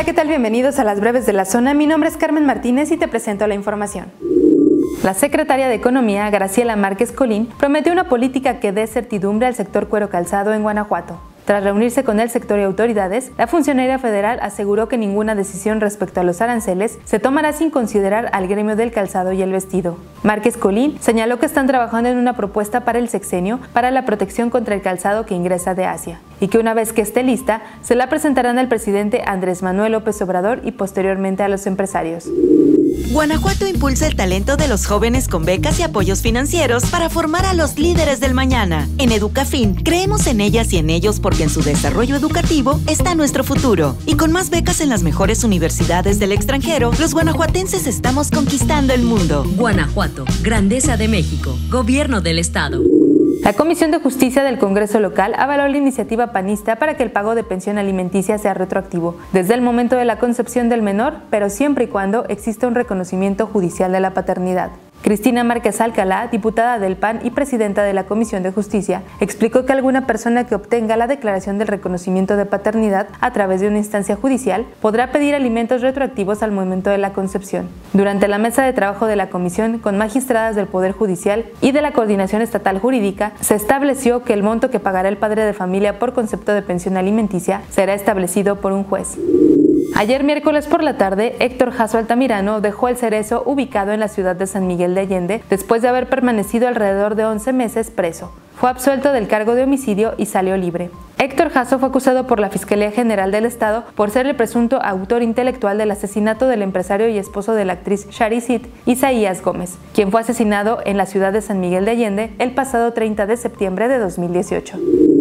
¿qué tal? Bienvenidos a las breves de la zona. Mi nombre es Carmen Martínez y te presento la información. La secretaria de Economía, Graciela Márquez Colín, prometió una política que dé certidumbre al sector cuero calzado en Guanajuato. Tras reunirse con el sector y autoridades, la funcionaria federal aseguró que ninguna decisión respecto a los aranceles se tomará sin considerar al gremio del calzado y el vestido. Márquez Colín señaló que están trabajando en una propuesta para el sexenio para la protección contra el calzado que ingresa de Asia, y que una vez que esté lista, se la presentarán al presidente Andrés Manuel López Obrador y posteriormente a los empresarios. Guanajuato impulsa el talento de los jóvenes con becas y apoyos financieros para formar a los líderes del mañana. En Educafin, creemos en ellas y en ellos porque en su desarrollo educativo está nuestro futuro. Y con más becas en las mejores universidades del extranjero, los guanajuatenses estamos conquistando el mundo. Guanajuato, Grandeza de México, Gobierno del Estado. La Comisión de Justicia del Congreso local avaló la iniciativa panista para que el pago de pensión alimenticia sea retroactivo desde el momento de la concepción del menor, pero siempre y cuando exista un reconocimiento judicial de la paternidad. Cristina Márquez Alcalá, diputada del PAN y presidenta de la Comisión de Justicia, explicó que alguna persona que obtenga la declaración del reconocimiento de paternidad a través de una instancia judicial podrá pedir alimentos retroactivos al momento de la concepción. Durante la mesa de trabajo de la comisión, con magistradas del Poder Judicial y de la Coordinación Estatal Jurídica, se estableció que el monto que pagará el padre de familia por concepto de pensión alimenticia será establecido por un juez. Ayer miércoles por la tarde, Héctor Jasso Altamirano dejó el Cerezo ubicado en la ciudad de San Miguel de Allende después de haber permanecido alrededor de 11 meses preso. Fue absuelto del cargo de homicidio y salió libre. Héctor Jasso fue acusado por la Fiscalía General del Estado por ser el presunto autor intelectual del asesinato del empresario y esposo de la actriz Shari Sid, Isaías Gómez, quien fue asesinado en la ciudad de San Miguel de Allende el pasado 30 de septiembre de 2018.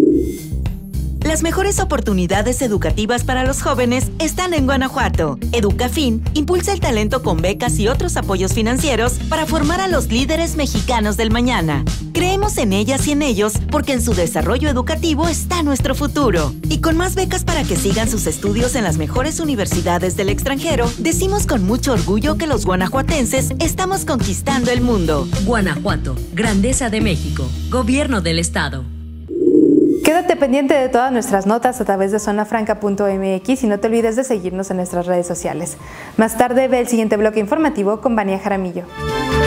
Las mejores oportunidades educativas para los jóvenes están en Guanajuato. Educafin impulsa el talento con becas y otros apoyos financieros para formar a los líderes mexicanos del mañana. Creemos en ellas y en ellos porque en su desarrollo educativo está nuestro futuro. Y con más becas para que sigan sus estudios en las mejores universidades del extranjero, decimos con mucho orgullo que los guanajuatenses estamos conquistando el mundo. Guanajuato, Grandeza de México, Gobierno del Estado. Quédate pendiente de todas nuestras notas a través de zonafranca.mx y no te olvides de seguirnos en nuestras redes sociales. Más tarde ve el siguiente bloque informativo con Vania Jaramillo.